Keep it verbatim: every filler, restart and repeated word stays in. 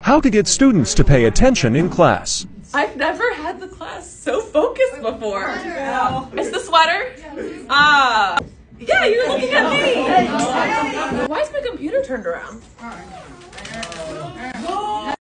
How to get students to pay attention in class. I've never had the class so focused before. Is the sweater? Ah. Yeah, you're looking at me. Why is my computer turned around?